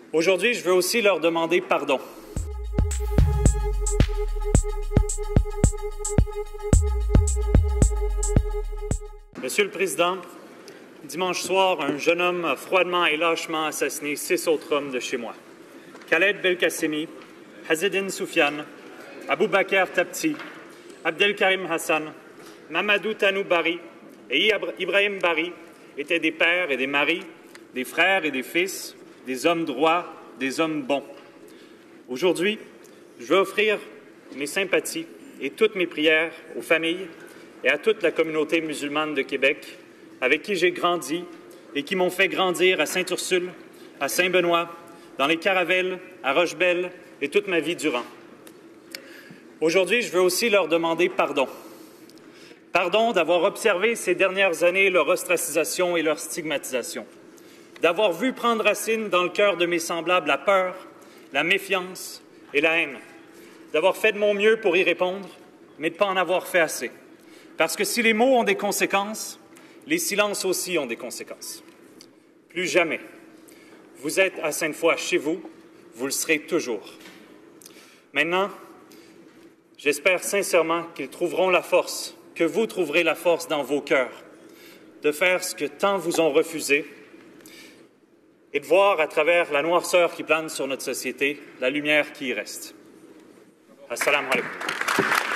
Aujourd'hui, je veux aussi leur demander pardon. Monsieur le Président, dimanche soir, un jeune homme a froidement et lâchement assassiné 6 autres hommes de chez moi. Khaled Belkacemi, Azzedine Soufiane, Aboubakar Tabti, Abdelkarim Hassan, Mamadou Tanou Bari et Ibrahim Bari étaient des pères et des maris, des frères et des fils, des hommes droits, des hommes bons. Aujourd'hui, je veux offrir mes sympathies et toutes mes prières aux familles et à toute la communauté musulmane de Québec, avec qui j'ai grandi et qui m'ont fait grandir à Sainte-Ursule, à Saint-Benoît, dans les Caravelles, à Rochebelle et toute ma vie durant. Aujourd'hui, je veux aussi leur demander pardon. Pardon d'avoir observé ces dernières années leur ostracisation et leur stigmatisation, d'avoir vu prendre racine dans le cœur de mes semblables la peur, la méfiance et la haine, d'avoir fait de mon mieux pour y répondre, mais de ne pas en avoir fait assez. Parce que si les mots ont des conséquences, les silences aussi ont des conséquences. Plus jamais. Vous êtes à Sainte-Foy chez vous, vous le serez toujours. Maintenant, j'espère sincèrement qu'ils trouveront la force, que vous trouverez la force dans vos cœurs, de faire ce que tant vous ont refusé et de voir à travers la noirceur qui plane sur notre société la lumière qui y reste. Assalamu alaikum.